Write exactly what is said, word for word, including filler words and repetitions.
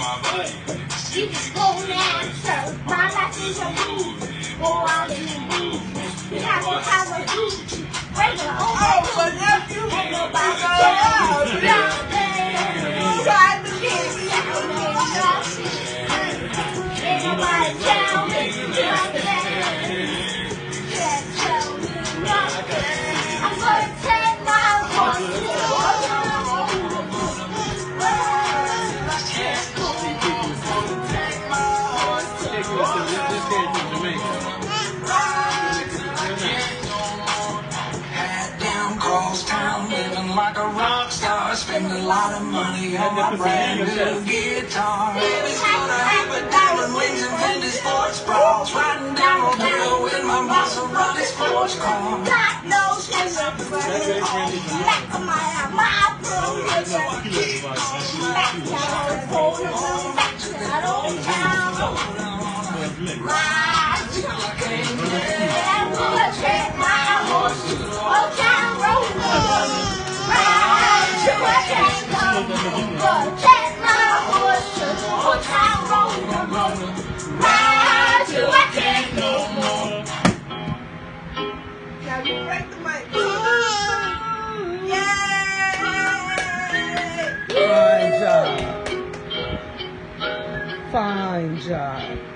You just go now, so my life is a movie. Go out in the movie. You have to have a Gucci. Regular, oh, but nephew, ain't nobody care. Down there, ride the kids, ain't nobody tell me nothing. Can't tell me nothing. I'm gonna take my horse to the like a rock star, spend a lot of money on my brand new guitar. Baby's gonna have a diamond rings and Fendi sports bras, riding down Rodeo in my Maserati sports car. God knows who's up for it. Back of my my bro, back down, hold on, back to that old town. Ride till I can't get, I'm gonna take my horse to the old town road. Ride till I can't go, gonna take my horse to the old town road. Ride till I can't no more. Now you break the mic. Yay! Fine job. Fine job.